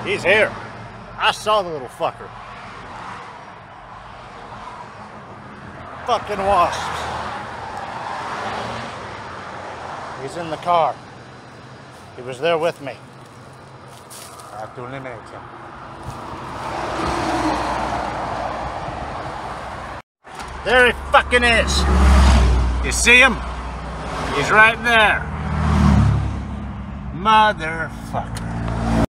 He's here. I saw the little fucker. Fucking wasps. He's in the car. He was there with me. I have to eliminate him. There he fucking is. You see him? He's right there. Motherfucker.